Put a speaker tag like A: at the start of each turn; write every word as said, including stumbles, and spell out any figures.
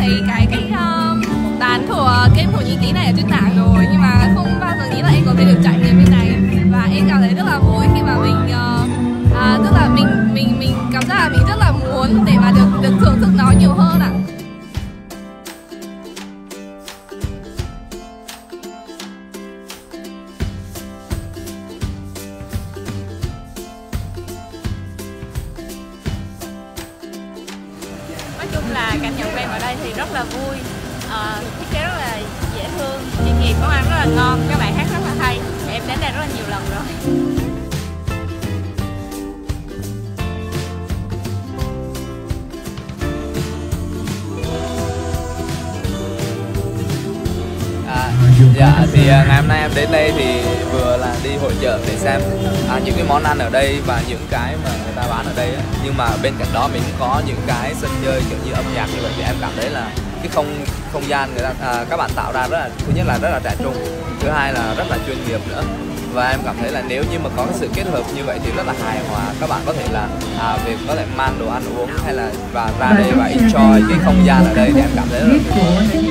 A: thấy cái cái uh, đàn của game Thổ Nhĩ Kỳ này ở trên tảng rồi, nhưng mà không bao giờ nghĩ là em có thể được trải nghiệm bên này, và em cảm thấy rất là vui khi mà mình uh, à, tức là mình mình mình cảm giác là mình rất là muốn để mà được được thưởng thức nó nhiều hơn ạ.
B: Nói chung là cảm nhận của em ở đây thì rất là vui, à, thiết kế rất là dễ thương, chuyên nghiệp, món ăn rất là ngon, các bạn hát rất là hay. Em đến đây rất là nhiều lần rồi.
C: À, dạ thì ngày hôm nay em đến đây thì vừa là đi hội chợ để xem à, những cái món ăn ở đây và những cái mà người ta bán ở đây á. Nhưng mà bên cạnh đó mình cũng có những cái sân chơi kiểu như âm nhạc như vậy, thì em cảm thấy là cái không không gian người ta à, các bạn tạo ra rất là, thứ nhất là rất là trẻ trung, thứ hai là rất là chuyên nghiệp nữa. Và em cảm thấy là nếu như mà có cái sự kết hợp như vậy thì rất là hài hòa. Các bạn có thể là à, về có thể mang đồ ăn uống hay là và ra đây và enjoy cái không gian ở đây, thì em cảm thấy rất là tuyệt vời.